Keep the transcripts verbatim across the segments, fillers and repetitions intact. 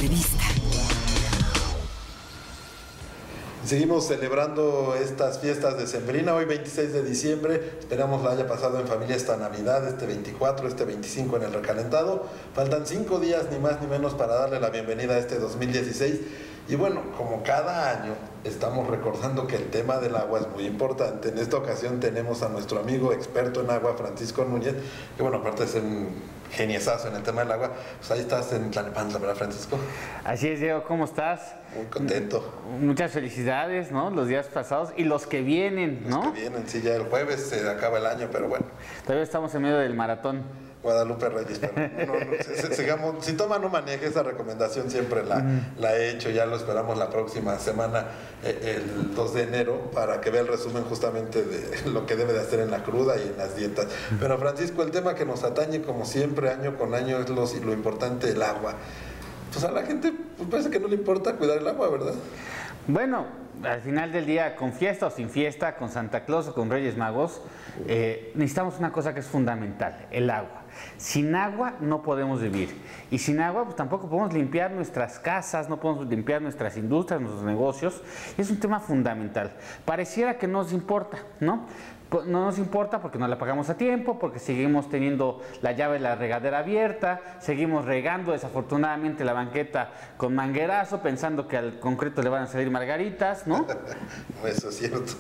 entrevista. Seguimos celebrando estas fiestas de Sembrina, hoy veintiséis de diciembre, esperamos la haya pasado en familia esta Navidad, este veinticuatro, este veinticinco en el recalentado. Faltan cinco días ni más ni menos para darle la bienvenida a este dos mil dieciséis. Y bueno, como cada año estamos recordando que el tema del agua es muy importante. En esta ocasión tenemos a nuestro amigo experto en agua, Francisco Núñez, que bueno, aparte es un geniesazo en el tema del agua. Pues ahí estás en Tlalnepantla, ¿verdad, Francisco? Así es, Diego, ¿cómo estás? Muy contento. Muchas felicidades, ¿no? Los días pasados y los que vienen, ¿no? Los que vienen, sí, ya el jueves se acaba el año, pero bueno. Todavía estamos en medio del maratón. Guadalupe Reyes, pero no, no, no, sigamos, si toma no maneje, esa recomendación siempre la, la he hecho, ya lo esperamos la próxima semana, eh, el dos de enero, para que vea el resumen justamente de lo que debe de hacer en la cruda y en las dietas. Pero Francisco, el tema que nos atañe como siempre, año con año, es lo, lo importante, el agua. Pues a la gente pues parece que no le importa cuidar el agua, ¿verdad? Bueno, al final del día, con fiesta o sin fiesta, con Santa Claus o con Reyes Magos, eh, necesitamos una cosa que es fundamental, el agua. Sin agua no podemos vivir, y sin agua pues tampoco podemos limpiar nuestras casas, no podemos limpiar nuestras industrias, nuestros negocios. Es un tema fundamental. Pareciera que no nos importa, ¿no? No nos importa porque no la pagamos a tiempo, porque seguimos teniendo la llave de la regadera abierta, seguimos regando desafortunadamente la banqueta con manguerazo, pensando que al concreto le van a salir margaritas, ¿no? Eso es cierto.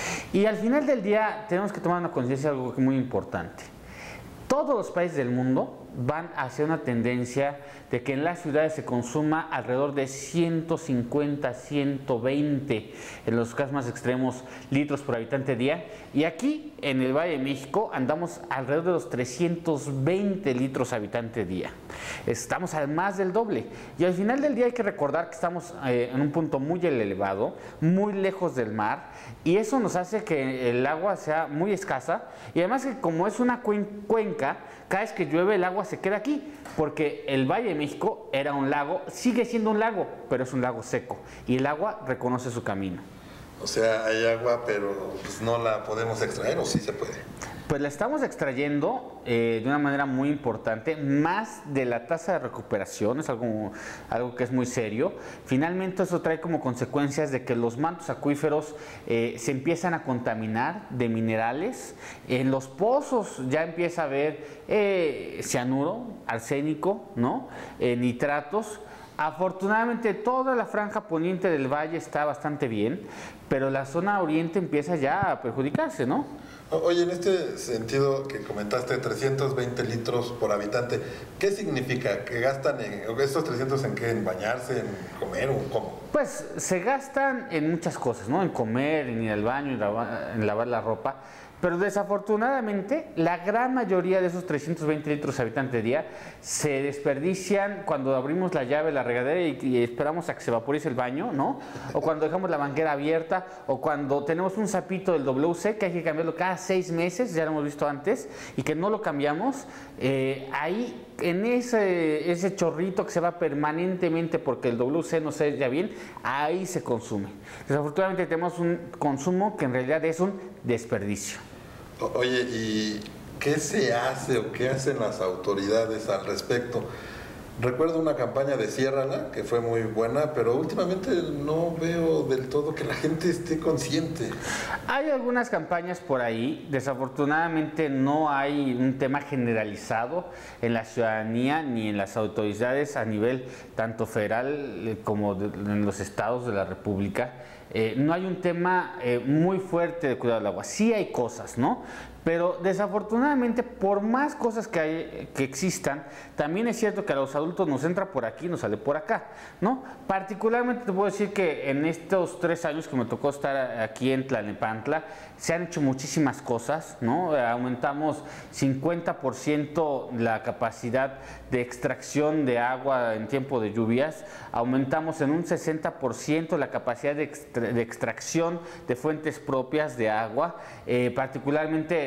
Y al final del día tenemos que tomar una conciencia de algo muy importante. Todos los países del mundo van hacia una tendencia de que en las ciudades se consuma alrededor de ciento cincuenta, ciento veinte, en los casos más extremos, litros por habitante día. Y aquí, en el Valle de México, andamos alrededor de los trescientos veinte litros habitante día. Estamos al más del doble. Y al final del día hay que recordar que estamos eh, en un punto muy elevado, muy lejos del mar, y eso nos hace que el agua sea muy escasa. Y además que como es una cuenca, cada vez que llueve el agua se queda aquí, porque el Valle de México era un lago, sigue siendo un lago, pero es un lago seco, y el agua reconoce su camino. O sea, hay agua, pero pues no la podemos extraer, ¿o sí se puede? Pues la estamos extrayendo eh, de una manera muy importante, más de la tasa de recuperación, es algo, algo que es muy serio. Finalmente eso trae como consecuencias de que los mantos acuíferos eh, se empiezan a contaminar de minerales. En los pozos ya empieza a haber eh, cianuro, arsénico, ¿no? Eh, nitratos. Afortunadamente toda la franja poniente del valle está bastante bien, pero la zona oriente empieza ya a perjudicarse, ¿no? Oye, en este sentido que comentaste, trescientos veinte litros por habitante, ¿qué significa? ¿Que gastan en, estos trescientos en qué? ¿En bañarse, en comer o cómo? Pues se gastan en muchas cosas, ¿no? En comer, en ir al baño, en lavar, en lavar la ropa. Pero desafortunadamente la gran mayoría de esos trescientos veinte litros habitante día se desperdician cuando abrimos la llave de la regadera y, y esperamos a que se vaporice el baño, ¿no? O cuando dejamos la manguera abierta, o cuando tenemos un sapito del W C que hay que cambiarlo cada seis meses, ya lo hemos visto antes, y que no lo cambiamos. Eh, ahí en ese, ese chorrito que se va permanentemente porque el W C no se sella bien, ahí se consume. Desafortunadamente tenemos un consumo que en realidad es un desperdicio. Oye, ¿y qué se hace o qué hacen las autoridades al respecto? Recuerdo una campaña de Ciérrala que fue muy buena, pero últimamente no veo del todo que la gente esté consciente. Hay algunas campañas por ahí, desafortunadamente no hay un tema generalizado en la ciudadanía ni en las autoridades a nivel tanto federal como de, en los estados de la República. Eh, no hay un tema eh, muy fuerte de cuidado del agua. Sí hay cosas, ¿no? Pero desafortunadamente, por más cosas que, hay, que existan, también es cierto que a los adultos nos entra por aquí y nos sale por acá, ¿no? Particularmente te puedo decir que en estos tres años que me tocó estar aquí en Tlalnepantla, se han hecho muchísimas cosas, ¿no? Aumentamos cincuenta por ciento la capacidad de extracción de agua en tiempo de lluvias, aumentamos en un sesenta por ciento la capacidad de, extra de extracción de fuentes propias de agua, eh, particularmente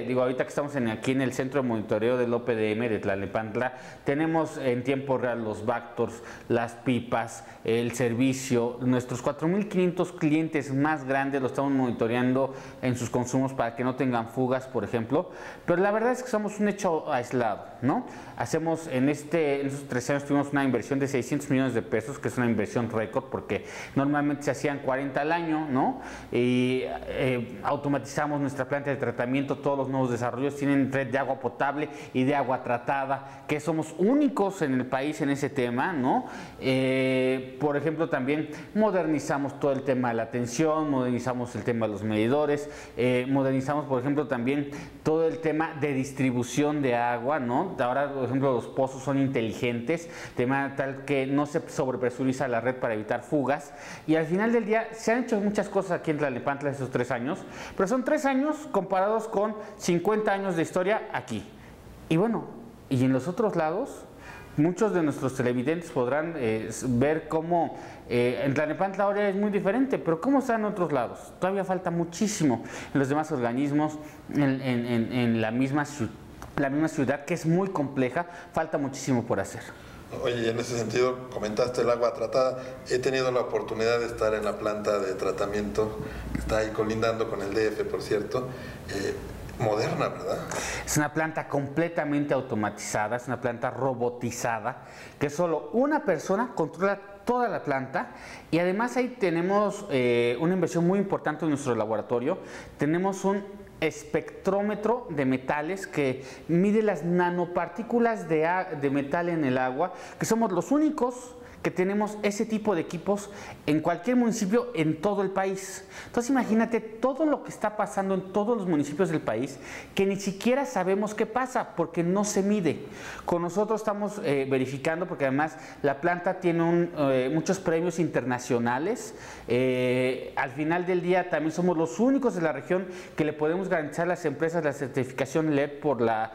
realmente, digo, ahorita que estamos en, aquí en el centro de monitoreo del O P D M de Tlalnepantla, tenemos en tiempo real los Vactors, las pipas, el servicio, nuestros cuatro mil quinientos clientes más grandes los estamos monitoreando en sus consumos para que no tengan fugas, por ejemplo, pero la verdad es que somos un hecho aislado, ¿no? Hacemos en, este, en estos tres años tuvimos una inversión de seiscientos millones de pesos, que es una inversión récord, porque normalmente se hacían cuarenta al año, ¿no? Y eh, automatizamos nuestra planta de tratamiento, todos los nuevos desarrollos tienen red de agua potable y de agua tratada, que somos únicos en el país en ese tema, ¿no? Eh, por ejemplo, también modernizamos todo el tema de la atención, modernizamos el tema de los medidores, eh, modernizamos, por ejemplo, también todo el tema de distribución de agua, ¿no? Ahora, por ejemplo, los pozos son inteligentes, de manera tal que no se sobrepresuriza la red para evitar fugas, y al final del día se han hecho muchas cosas aquí en Tlalnepantla esos tres años, pero son tres años comparados con cincuenta años de historia aquí. Y bueno, y en los otros lados, muchos de nuestros televidentes podrán eh, ver cómo eh, en Tlalnepantla ahora es muy diferente, pero ¿cómo está en otros lados? Todavía falta muchísimo en los demás organismos, en, en, en, en la, misma, la misma ciudad, que es muy compleja, falta muchísimo por hacer. Oye, en ese sentido, comentaste el agua tratada. He tenido la oportunidad de estar en la planta de tratamiento, que está ahí colindando con el D F, por cierto. Eh, moderna, ¿verdad? Es una planta completamente automatizada, es una planta robotizada, que solo una persona controla toda la planta, y además ahí tenemos eh, una inversión muy importante en nuestro laboratorio. Tenemos un espectrómetro de metales que mide las nanopartículas de, de metal en el agua, que somos los únicos que tenemos ese tipo de equipos en cualquier municipio en todo el país. Entonces imagínate todo lo que está pasando en todos los municipios del país, que ni siquiera sabemos qué pasa porque no se mide. Con nosotros estamos eh, verificando, porque además la planta tiene un, eh, muchos premios internacionales. Eh, al final del día también somos los únicos de la región que le podemos garantizar a las empresas la certificación L E D por, la,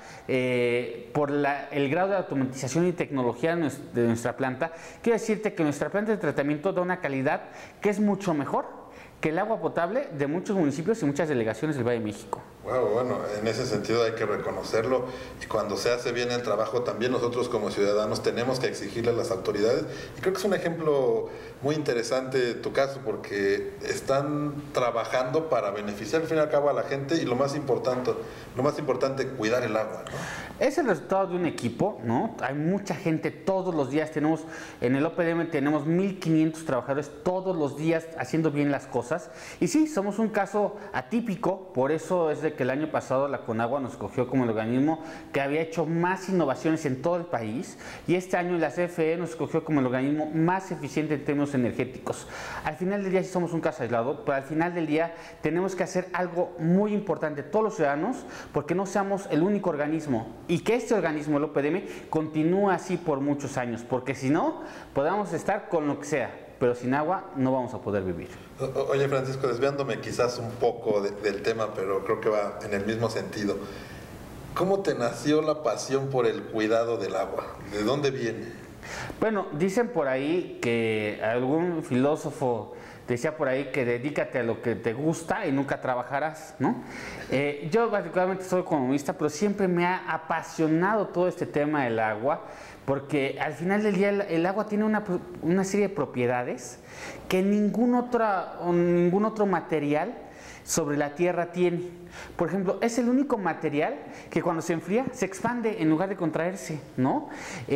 eh, por la, el grado de automatización y tecnología de nuestra planta. Quiero decirte que nuestra planta de tratamiento da una calidad que es mucho mejor que el agua potable de muchos municipios y muchas delegaciones del Valle de México. Wow, bueno, en ese sentido hay que reconocerlo, y cuando se hace bien el trabajo también nosotros como ciudadanos tenemos que exigirle a las autoridades, y creo que es un ejemplo muy interesante tu caso, porque están trabajando para beneficiar al fin y al cabo a la gente, y lo más importante, lo más importante, cuidar el agua, ¿no? Es el resultado de un equipo, ¿no? Hay mucha gente todos los días, tenemos en el O P D M tenemos mil quinientos trabajadores todos los días haciendo bien las cosas, y sí, somos un caso atípico, por eso es de que el año pasado la CONAGUA nos escogió como el organismo que había hecho más innovaciones en todo el país, y este año la C F E nos escogió como el organismo más eficiente en términos energéticos. Al final del día sí somos un caso aislado, pero al final del día tenemos que hacer algo muy importante todos los ciudadanos, porque no seamos el único organismo, y que este organismo, el O P D M, continúe así por muchos años, porque si no, podamos estar con lo que sea, pero sin agua no vamos a poder vivir. O, oye, Francisco, desviándome quizás un poco de, del tema, pero creo que va en el mismo sentido. ¿Cómo te nació la pasión por el cuidado del agua? ¿De dónde viene? Bueno, dicen por ahí que algún filósofo decía por ahí que dedícate a lo que te gusta y nunca trabajarás, ¿no? Eh, yo particularmente soy economista, pero siempre me ha apasionado todo este tema del agua, porque al final del día el, el agua tiene una, una serie de propiedades que ningún, otra, ningún otro material sobre la Tierra tiene. Por ejemplo, es el único material que cuando se enfría se expande en lugar de contraerse, ¿no?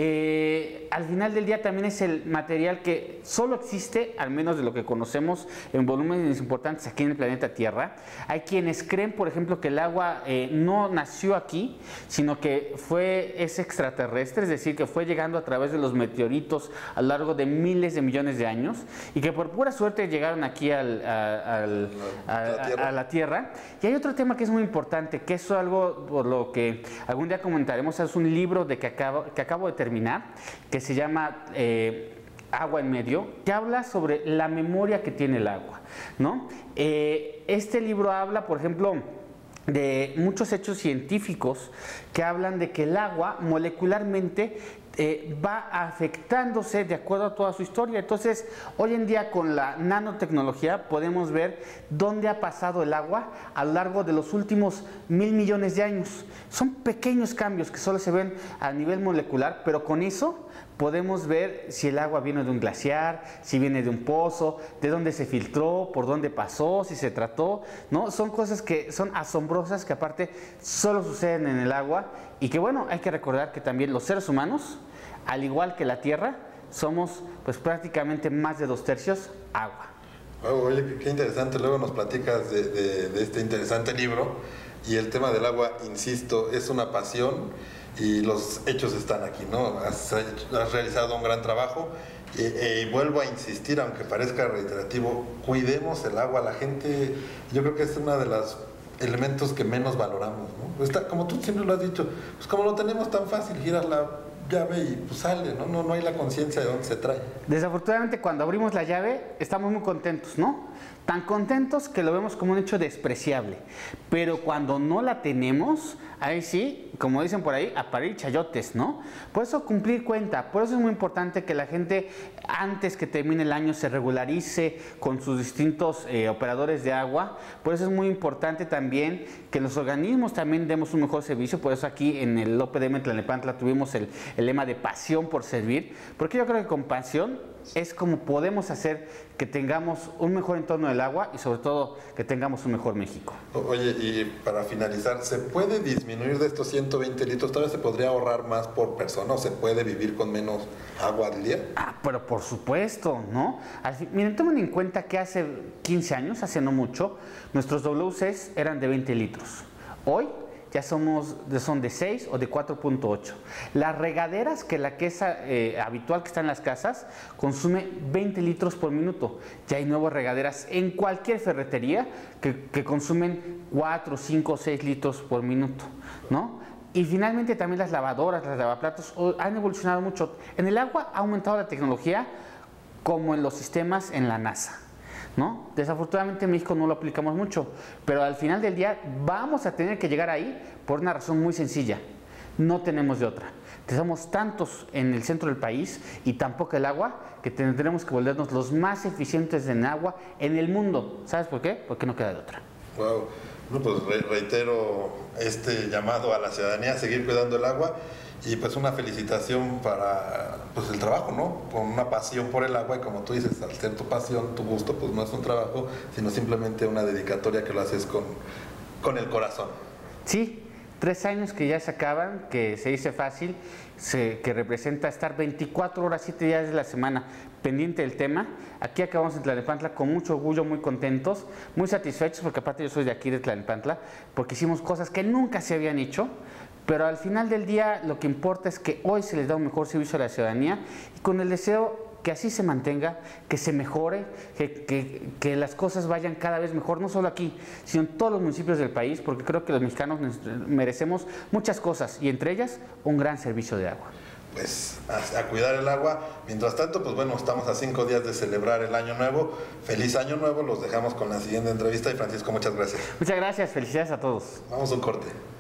Eh, al final del día también es el material que solo existe, al menos de lo que conocemos, en volúmenes importantes aquí en el planeta Tierra. Hay quienes creen, por ejemplo, que el agua eh, no nació aquí, sino que fue, es extraterrestre, es decir, que fue llegando a través de los meteoritos a lo largo de miles de millones de años, y que por pura suerte llegaron aquí al, a, al, a, a, a la Tierra. Y hay otro tema que es muy importante, que es algo por lo que algún día comentaremos. Es un libro de que acabo, que acabo de terminar, que se llama eh, Agua en Medio, que habla sobre la memoria que tiene el agua, ¿no? Eh, este libro habla, por ejemplo, de muchos hechos científicos que hablan de que el agua molecularmente eh, va afectándose de acuerdo a toda su historia. Entonces, hoy en día con la nanotecnología podemos ver dónde ha pasado el agua a lo largo de los últimos mil millones de años. Son pequeños cambios que solo se ven a nivel molecular, pero con eso podemos ver si el agua viene de un glaciar, si viene de un pozo, de dónde se filtró, por dónde pasó, si se trató, ¿no? Son cosas que son asombrosas, que aparte solo suceden en el agua y que, bueno, hay que recordar que también los seres humanos, al igual que la Tierra, somos pues prácticamente más de dos tercios agua. Oh, oye, qué interesante. Luego nos platicas de, de, de este interesante libro, y el tema del agua, insisto, es una pasión. Y los hechos están aquí, ¿no? Has, has realizado un gran trabajo y, y vuelvo a insistir, aunque parezca reiterativo, cuidemos el agua. La gente, yo creo que es uno de los elementos que menos valoramos, ¿no? Está, como tú siempre lo has dicho, pues como lo tenemos tan fácil, giras la llave y pues sale, ¿no? No, no hay la conciencia de dónde se trae. Desafortunadamente, cuando abrimos la llave, estamos muy contentos, ¿no? Tan contentos que lo vemos como un hecho despreciable. Pero cuando no la tenemos, ahí sí, como dicen por ahí, a parir chayotes, ¿no? Por eso cumplir cuenta, por eso es muy importante que la gente, antes que termine el año, se regularice con sus distintos eh, operadores de agua. Por eso es muy importante también que los organismos también demos un mejor servicio. Por eso aquí en el O P D M Tlalnepantla tuvimos el, el lema de pasión por servir, porque yo creo que con pasión es como podemos hacer que tengamos un mejor entorno del agua y sobre todo que tengamos un mejor México. Oye, y para finalizar, ¿se puede disminuir de estos ciento veinte litros? ¿Tal vez se podría ahorrar más por persona o se puede vivir con menos agua al día? Ah, pero por supuesto, ¿no? Así, miren, tomen en cuenta que hace quince años, hace no mucho, nuestros W Cs eran de veinte litros. Hoy ya somos, son de seis o de cuatro punto ocho. Las regaderas, que la que es eh, habitual que está en las casas, consume veinte litros por minuto. Ya hay nuevas regaderas en cualquier ferretería que, que consumen cuatro, cinco, seis litros por minuto, ¿no? Y finalmente también las lavadoras, las lavaplatos han evolucionado mucho. En el agua ha aumentado la tecnología como en los sistemas en la NASA, ¿no? Desafortunadamente en México no lo aplicamos mucho, pero al final del día vamos a tener que llegar ahí por una razón muy sencilla: no tenemos de otra. Somos tantos en el centro del país y tan poca el agua que tendremos que volvernos los más eficientes en agua en el mundo. ¿Sabes por qué? Porque no queda de otra. Wow. Bueno, pues re reitero este llamado a la ciudadanía a seguir cuidando el agua. Y pues una felicitación para pues el trabajo, ¿no? Con una pasión por el agua, y como tú dices, al ser tu pasión, tu gusto, pues no es un trabajo, sino simplemente una dedicatoria que lo haces con, con el corazón. Sí, tres años que ya se acaban, que se dice fácil, se, que representa estar veinticuatro horas, siete días de la semana pendiente del tema. Aquí acabamos en Tlalnepantla con mucho orgullo, muy contentos, muy satisfechos, porque aparte yo soy de aquí de Tlalnepantla, porque hicimos cosas que nunca se habían hecho. Pero al final del día lo que importa es que hoy se les da un mejor servicio a la ciudadanía, y con el deseo que así se mantenga, que se mejore, que, que, que las cosas vayan cada vez mejor, no solo aquí, sino en todos los municipios del país, porque creo que los mexicanos merecemos muchas cosas, y entre ellas un gran servicio de agua. Pues a, a cuidar el agua. Mientras tanto, pues bueno, estamos a cinco días de celebrar el Año Nuevo. Feliz Año Nuevo, los dejamos con la siguiente entrevista, y Francisco, muchas gracias. Muchas gracias, felicidades a todos. Vamos a un corte.